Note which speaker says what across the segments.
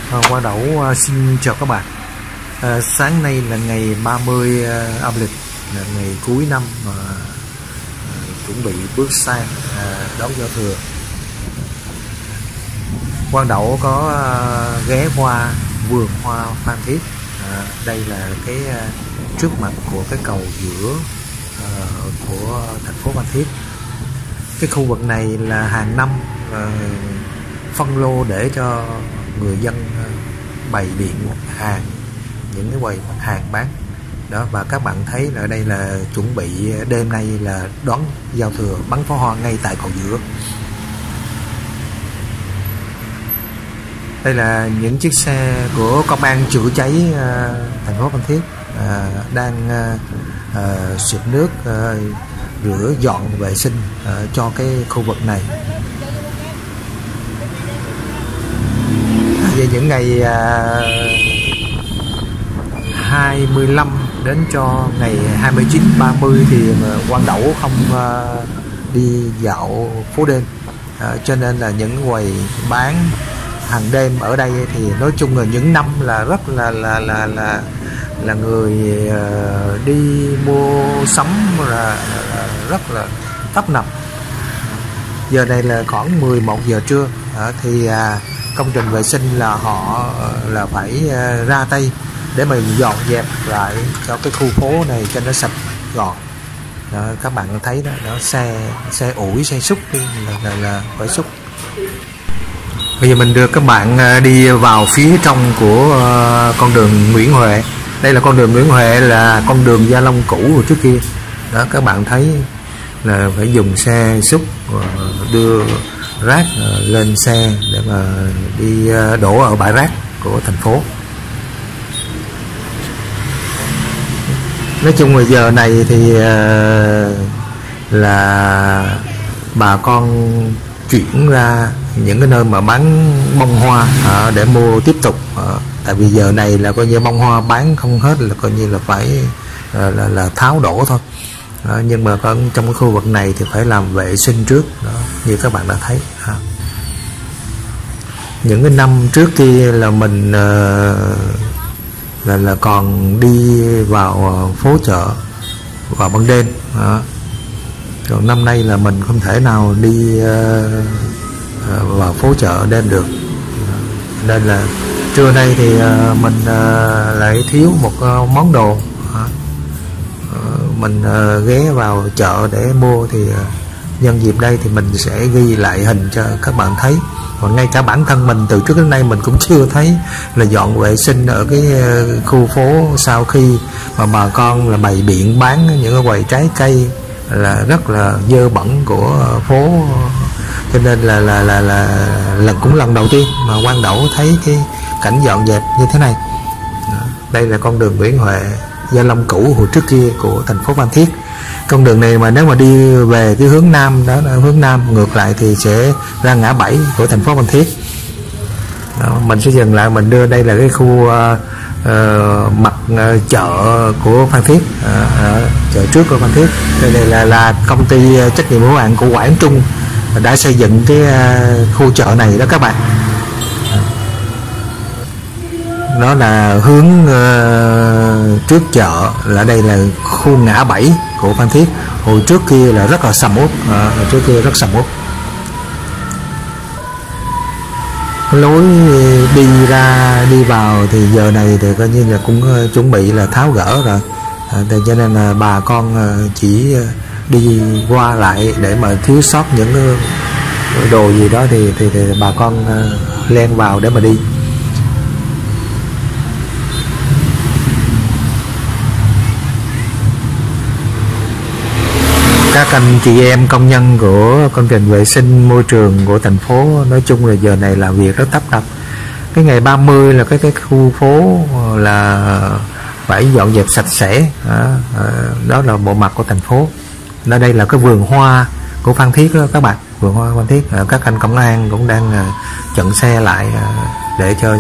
Speaker 1: Quang Đẩu xin chào các bạn. Sáng nay là ngày 30 âm lịch, là ngày cuối năm, chuẩn bị bước sang đón giao thừa. Quang Đẩu có ghé qua vườn hoa Phan Thiết. Đây là cái trước mặt của cái cầu giữa của thành phố Phan Thiết. Cái khu vực này là hàng năm phân lô để cho người dân bày biện hàng, những cái quầy mặt hàng bán đó. Và các bạn thấy là đây là chuẩn bị đêm nay là đón giao thừa, bắn pháo hoa ngay tại cầu giữa. Đây là những chiếc xe của công an chữa cháy thành phố Phan Thiết đang xịt nước rửa dọn vệ sinh cho cái khu vực này. Về những ngày 25 đến cho ngày 29, 30 thì Quang Đẩu không đi dạo phố đêm, cho nên là những quầy bán hàng đêm ở đây thì nói chung là những năm là rất là người đi mua sắm là rất là tấp nập. Giờ này là khoảng 11 giờ trưa thì công trình vệ sinh là họ là phải ra tay để mà dọn dẹp lại cho cái khu phố này cho nó sạch gọn. Đó, các bạn thấy đó, xe ủi, xe xúc là phải xúc. Bây giờ mình đưa các bạn đi vào phía trong của con đường Nguyễn Huệ. Đây là con đường Nguyễn Huệ, là con đường Gia Long cũ hồi trước kia. Đó, các bạn thấy là phải dùng xe xúc đưa rác lên xe để mà đi đổ ở bãi rác của thành phố. Nói chung là giờ này thì là bà con chuyển ra những cái nơi mà bán bông hoa để mua tiếp tục. Tại vì giờ này là coi như bông hoa bán không hết, là coi như là phải là tháo đổ thôi. Nhưng mà trong cái khu vực này thì phải làm vệ sinh trước đó, như các bạn đã thấy. Những cái năm trước kia là mình là còn đi vào phố chợ vào ban đêm. Còn năm nay là mình không thể nào đi vào phố chợ đêm được, nên là trưa nay thì mình lại thiếu một món đồ. Mình ghé vào chợ để mua, thì nhân dịp đây thì mình sẽ ghi lại hình cho các bạn thấy. Còn ngay cả bản thân mình từ trước đến nay mình cũng chưa thấy là dọn vệ sinh ở cái khu phố, sau khi mà bà con là bày biện bán những cái quầy trái cây là rất là dơ bẩn của phố. Cho nên là lần đầu tiên mà Quang Đẩu thấy cái cảnh dọn dẹp như thế này. Đây là con đường Nguyễn Huệ, Gia Long cũ hồi trước kia của thành phố Phan Thiết. Con đường này mà nếu mà đi về cái hướng nam, đó là hướng nam ngược lại thì sẽ ra ngã 7 của thành phố Phan Thiết. Đó, mình sẽ dừng lại, mình đưa đây là cái khu mặt chợ của Phan Thiết, chợ trước của Phan Thiết. Đây là công ty trách nhiệm hữu hạn của Quảng Trung đã xây dựng cái khu chợ này đó các bạn. Đó là hướng trước chợ, là đây là khu ngã 7 của Phan Thiết. Hồi trước kia là rất là sầm uất, trước kia rất sầm uất. Lối đi vào thì giờ này thì coi như là cũng chuẩn bị là tháo gỡ rồi. Cho nên là bà con chỉ đi qua lại để mà thiếu sót những cái đồ gì đó thì bà con len vào để mà đi. Các anh chị em công nhân của công trình vệ sinh môi trường của thành phố nói chung là giờ này làm việc rất tấp nập. Cái ngày 30 là cái khu phố là phải dọn dẹp sạch sẽ. Đó là bộ mặt của thành phố. Ở đây là cái vườn hoa của Phan Thiết đó các bạn, vườn hoa Phan Thiết. Các anh công an cũng đang chặn xe lại để cho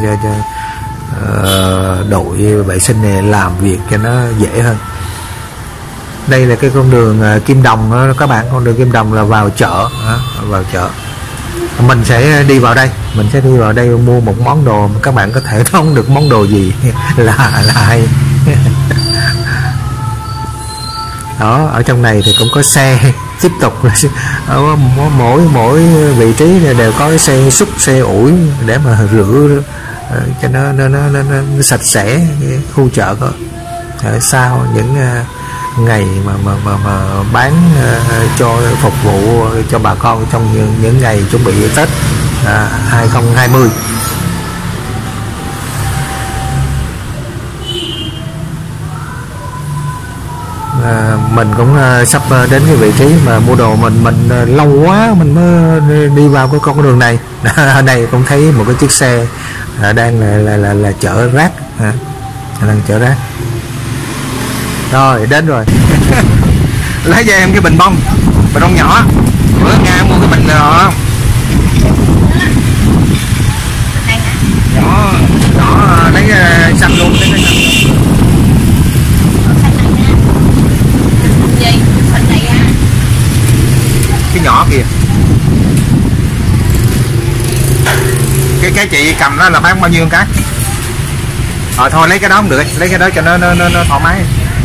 Speaker 1: đội vệ sinh này làm việc cho nó dễ hơn. Đây là cái con đường Kim Đồng đó các bạn, con đường Kim Đồng là vào chợ, vào chợ. Mình sẽ đi vào đây, mua một món đồ, các bạn có thể đoán được món đồ gì là hay. Đó, ở trong này thì cũng có xe. Tiếp tục ở mỗi vị trí đều có cái xe xúc, xe ủi để mà rửa cho nó sạch sẽ khu chợ. Có sau những ngày mà bán cho phục vụ cho bà con trong những ngày chuẩn bị Tết 2020. Mình cũng sắp đến cái vị trí mà mua đồ. Mình lâu quá mình mới đi vào cái con đường này. Ở đây cũng thấy một cái chiếc xe đang là chở rác, đang chở rác. Rồi đến rồi. Lấy cho em cái bình bông nhỏ. Bữa Nga mua cái bình nhỏ lấy xanh luôn, lấy cái xanh. Cái nhỏ kìa, cái chị cầm đó là bán bao nhiêu cái? Thôi lấy cái đó không được, lấy cái đó cho nó thoải mái.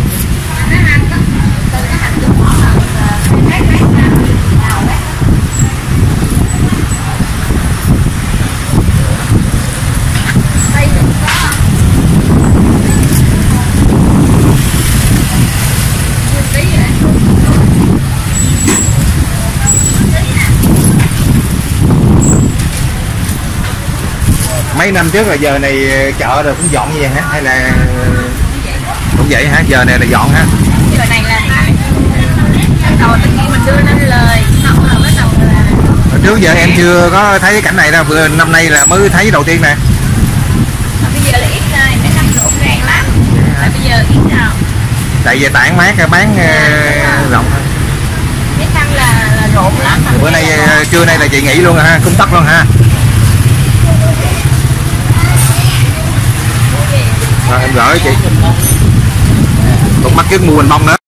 Speaker 1: Mấy năm trước là giờ này chợ rồi cũng dọn như vậy hả? Hay là cũng vậy hả? Giờ này là dọn hả?
Speaker 2: Giờ này là đầu tự nhiên mình đưa lên lời, xong rồi bắt đầu là.
Speaker 1: Hồi trước giờ em chưa có thấy cái cảnh này đâu, vừa năm nay là mới thấy đầu tiên nè.
Speaker 2: Bây giờ là ít rồi, mấy năm rộn ràng lắm. Tại bây giờ ít nào.
Speaker 1: Tại vì tản mát bán rộng thôi.
Speaker 2: Mấy năm là rộn lắm.
Speaker 1: Bữa nay trưa nay là chị nghỉ luôn ha, cúng tất luôn ha. Rồi em gửi chị. Cũng mắc cái mua bình bông nữa.